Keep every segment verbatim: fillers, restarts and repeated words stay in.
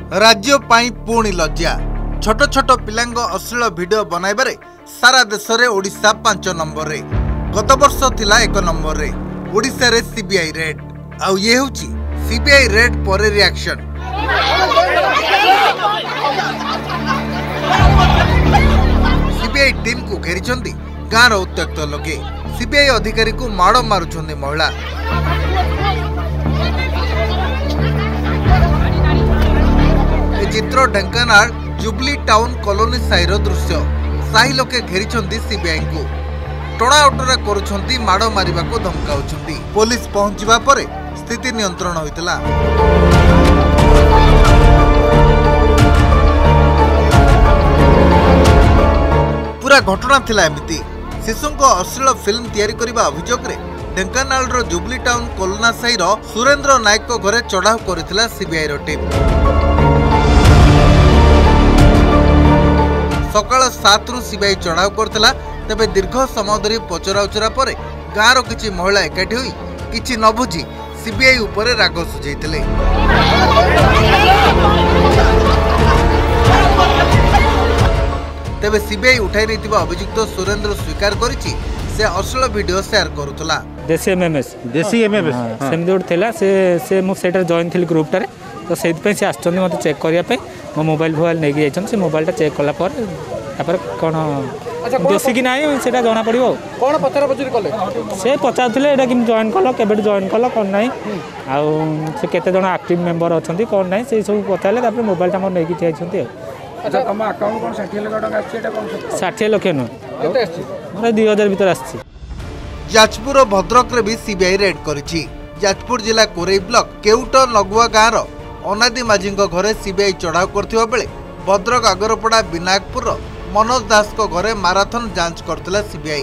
राज्य पाई पुणी लज्जा छोट छोट पिलांग अश्लील वीडियो बनाइबारे सारा देश में ओडिशा पांच नंबर रे गत वर्ष थिला एक नंबर रे ओडिशा रे सीबीआई रेड आउ ये होची सीबीआई रेड पर रिएक्शन। सीबीआई टीम को घेरी गाँव उत्त्यक्त लोके सीबीआई अधिकारी को माड़ मारुछंदी महिला। चित्र ढेंकानाल जुबली टाउन कॉलोनी साहिर दृश्य साही लोके घेरी सीबीआई को टणा ओटरा करुछंती माड़ मारिबा को धमकाउछंती। पुलिस पहुंचीबा परे स्थिति नियंत्रण होइतला। पूरा घटना थिला एमिति शिशु को अश्लील फिल्म तैयारी करबा अभियोग रे ढेंकानाल रो जुबली टाउन कोलोना साहिर सुरेंद्र नायक को घरे चढ़ाऊ करथिला सीबीआई रो टीम। सकाल सात रु सीबीआई चढ़ाऊ करथिला तेबे दीर्घ समय धरी पचरा उचरा पर गाँव किछि महिला एकाठी होई किछि न बुझी सीबीआई उपरे राग सुझाइथिले। तेबे सीबीआई उठाई नैथिबा अभियुक्त सुरेंद्र स्वीकार करिछि से अश्लील वीडियो शेयर करुथला। देसी एमएमएस देसी एमएमएस सेम जोड थिला से से मु सेटर जॉइन थिल ग्रुप टारे तो सेति पे से आछन मते चेक करिया पे मो मोबाइल मोबाइल नै गयछन से मोबाइल टा चेक कला पर तापर कोन देसी कि नाही सेटा जाना पड़िबो। कोन पचरा पचरी कले से पचाथले एटा कि जॉइन कलो केबे जॉइन कलो कोन नाही आ से केते जण एक्टिव मेंबर अछंती कोन नाही से सब पचाले तापर मोबाइल टा मोर नै कि थियाछंती। अच्छा तुम अकाउंट कोन साठ लाख टका आछि एटा कोन साठ लाख न केते आछि मोर दो हज़ार भीतर आछि। जाजपुर और भद्रक रे भी सीबीआई रेड करिछि। जाजपुर जिला कोरेई ब्लॉक केउट नगुआ गाँव रो अनादि माझी घरे सीबीआई चढ़ाऊ करथिबा बेले भद्रक आगरपड़ा विनायकपुर मनोज दास को घरे माराथन जांच करथिला CBI.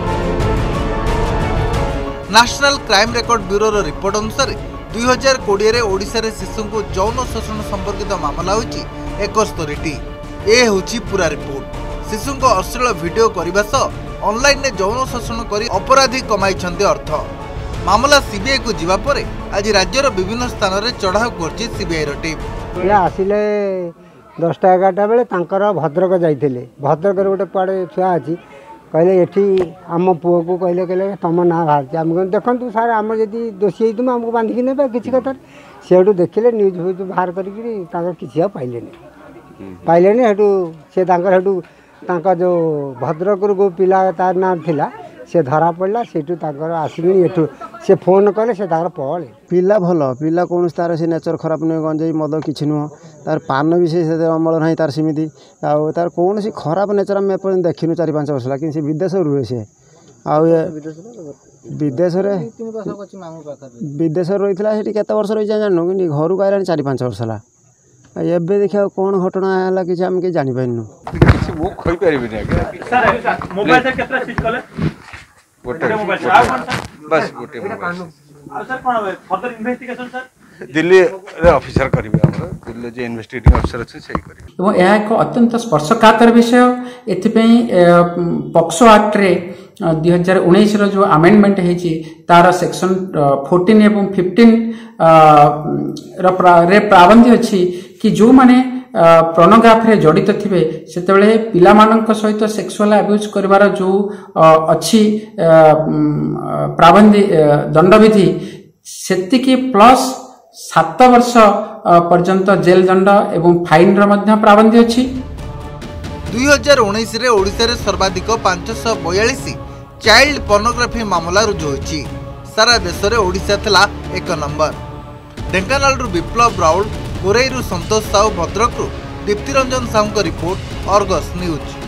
National crime record bureau रो रिपोर्ट अनुसार दुई हजार कोड़े रे ओडिशा रे शिशु को यौन शोषण संपर्कित मामला होची इकहत्तर टी। ए होची पूरा रिपोर्ट। शिशु को अश्लील वीडियो करबा सह ऑनलाइन ने यौन शोषण करी अपराधी कमाइछन्ते अर्थ। मामला सीबीआई को जीवा परे आज राज्यर विभिन्न स्थान रे चढ़ाऊ करछि सीबीआई रो टीम। या आसिले दसटा एगारटा बेले तांकर भद्रक जाइथिले। भद्रक रे गोटे पाड़े छुआ अछि कहले एठी आम पुओ को कहले कहले तम ना बाहर आम देखंतु सर आम जदी दोषी तुम हमको बांधिकी नेबे किछि कथा सेठू देखिले न्यूज फ्यूज बाहर करिकि तांकर किछि पाइलेनी पाइलेनी हेटू से तांकर हेटू तांका जो भद्रक रो पिला तार नाम थिला से धरा पड़ा सेठू तांकर आसिनी एठू से फोन कले से तांकर पळे पिला भलो पिला कोन तार से नेचर खराब नै गंजई मद किछि नु तार पान भी से अमल नाही तार सिमिति आ तार कोन सी खराब नेचर में पर देखिनु चार पाँच वर्ष लागिन से विदेश रुहे से आ विदेश रे विदेश रहितला सेठी केते वर्ष रहि जाननु कि घर गायरा चार पाँच वर्ष ला एबे देखिया कोन घटना हला कि हम के जानि पाइनु किछि मु खइ परिबि नै सर मोबाइल से केतना सीट कले गोटे मोबाइल बस गोटे मोबाइल आ सर कोन फर्दर इन्वेस्टिगेशन सर दिल्ली रे ऑफिसर करिवे हमर दिल्ली जे इन्वेस्टिगेटिंग ऑफिसर अछि सेही करिवे। एवं यह एक अत्यंत स्पर्शकातर विषय एथिपई पॉक्सो एक्ट रे दो हज़ार उन्नीस रो जो अमेंडमेंट हेची तार सेक्शन चौदह एवं पंद्रह रे प्रावधान अछि कि जो माने प्रोनोग्राफी रे जड़ित थिबे सेतेबेले पिला मानक सहित सेक्सुअल अब्यूज करबार जो अछि प्रावधान दंडविधि सेतिकी प्लस सात वर्ष पर्यंत जेल दंड एवं फाइन रो मध्य प्रावधान अछि। दुई हजार उन्नीस रे ओडिशा रे सर्वाधिक पाँच सौ बयालीस चाइल्ड पोर्नोग्राफी मामला रुजु होइछि। सारा देश रे ओडिशा थिला एक नंबर। ढेंकानाल रु विप्लव राउल कोरेई रु संतोष साहू भद्रक रु दीप्ति रंजन साहू को रिपोर्ट अर्गस न्यूज।